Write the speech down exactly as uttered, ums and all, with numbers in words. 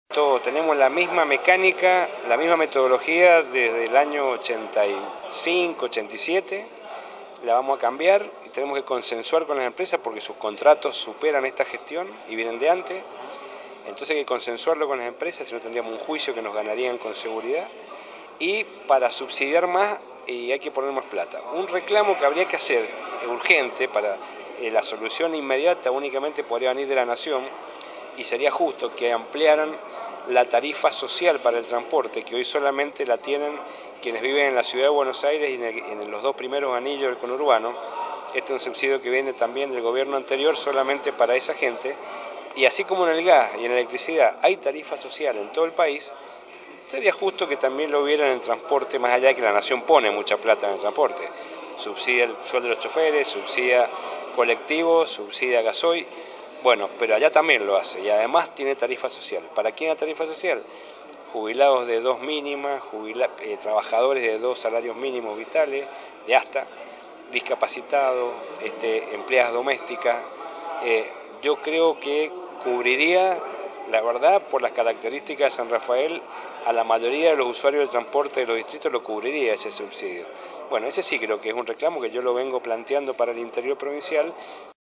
Todos tenemos la misma mecánica, la misma metodología desde el año ochenta y cinco, ochenta y siete, la vamos a cambiar y tenemos que consensuar con las empresas porque sus contratos superan esta gestión y vienen de antes, entonces hay que consensuarlo con las empresas, si no tendríamos un juicio que nos ganarían con seguridad, y para subsidiar más y hay que poner más plata. Un reclamo que habría que hacer urgente para eh, la solución inmediata únicamente podría venir de la Nación, y sería justo que ampliaran la tarifa social para el transporte, que hoy solamente la tienen quienes viven en la ciudad de Buenos Aires y en, el, en los dos primeros anillos del conurbano. Este es un subsidio que viene también del gobierno anterior solamente para esa gente, y así como en el gas y en la electricidad hay tarifa social en todo el país, sería justo que también lo hubiera en el transporte, más allá de que la Nación pone mucha plata en el transporte. Subsidia el sueldo de los choferes, subsidia colectivos, subsidia gasoil. Bueno, pero allá también lo hace y además tiene tarifa social. ¿Para quién la tarifa social? Jubilados de dos mínimas, jubila, eh, trabajadores de dos salarios mínimos vitales, de hasta, discapacitados, este, empleadas domésticas. Eh, yo creo que cubriría, la verdad, por las características de San Rafael, a la mayoría de los usuarios del transporte de los distritos lo cubriría ese subsidio. Bueno, ese sí creo que es un reclamo que yo lo vengo planteando para el interior provincial.